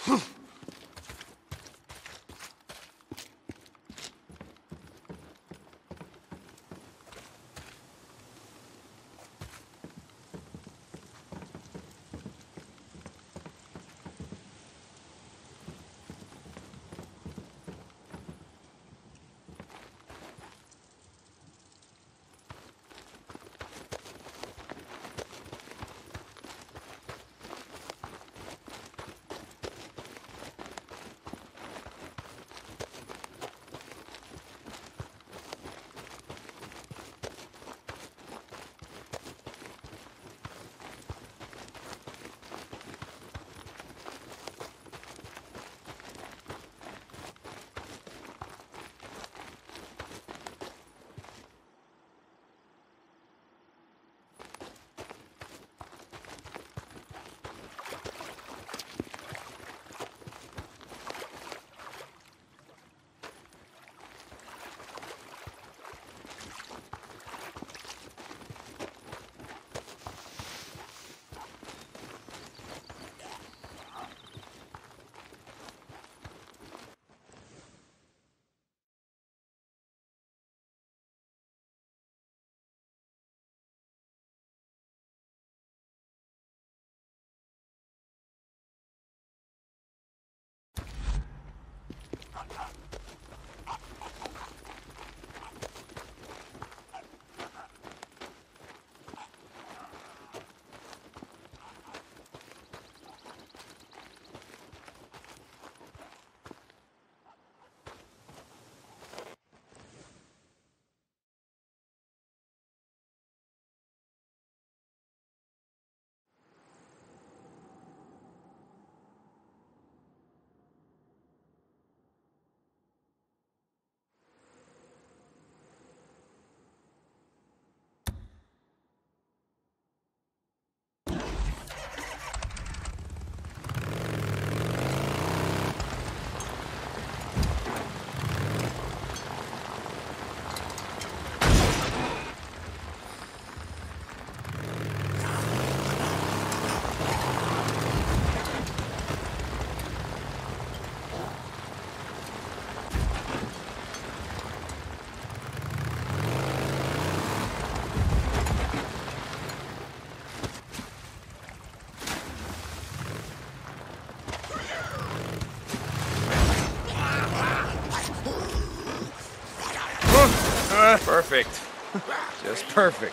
Perfect. Just perfect.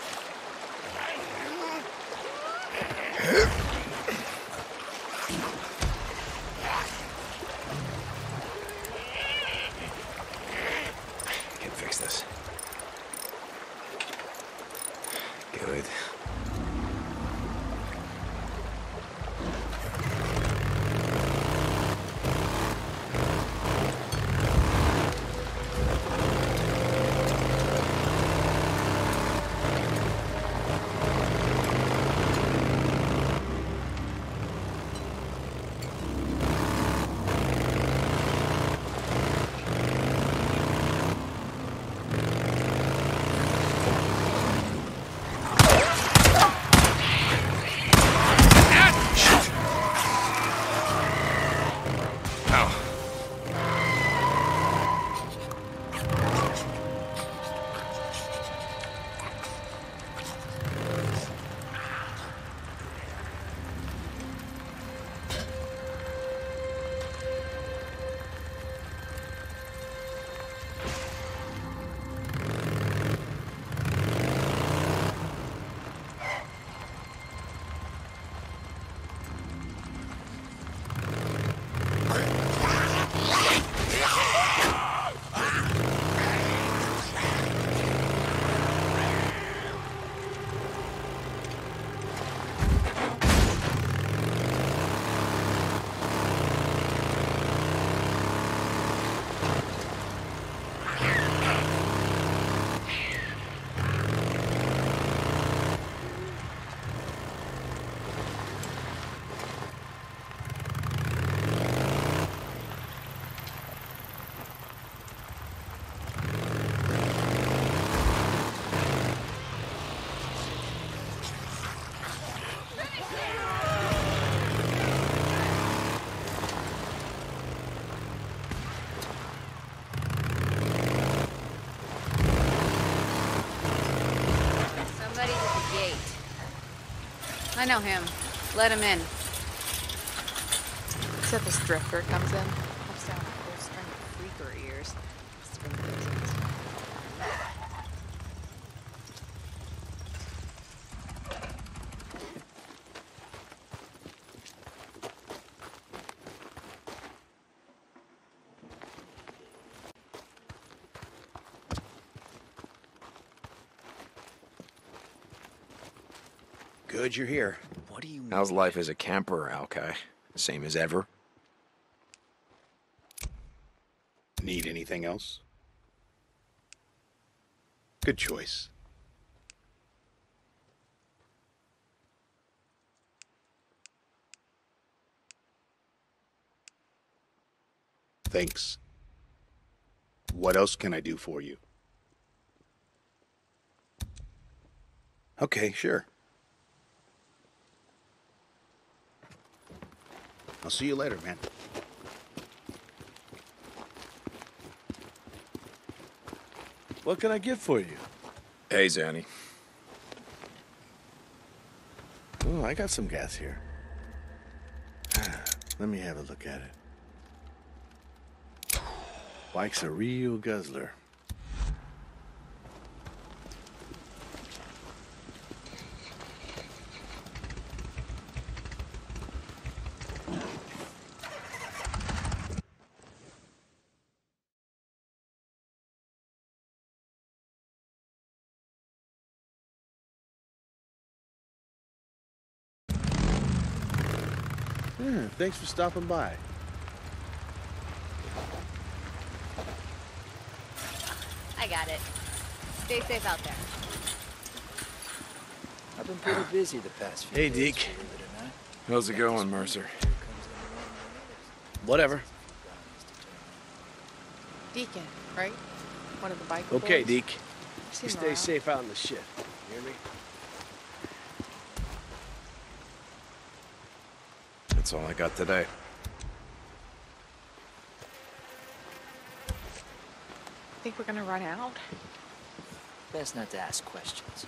Can fix this. Good. I know him. Let him in. Except this drifter comes in. Pops down a whole string of freaker ears. Must have been business. Good you're here. What do you mean? How's life as a camper, Alkai? Same as ever? Need anything else? Good choice. Thanks. What else can I do for you? Okay, sure. I'll see you later, man. What can I get for you? Hey, Zanny. Oh, I got some gas here. Let me have a look at it. Bike's a real guzzler. Yeah, thanks for stopping by. I got it. Stay safe out there. I've been pretty busy the past few Hey, days, Deke. believe it or not. How's it going, Mercer? Whatever. Deacon, right? One of the bike Okay, boys? Deke. I've You seen him stay around. safe out in the shit. You hear me? That's all I got today. Think we're gonna run out? Best not to ask questions.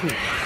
Hmm.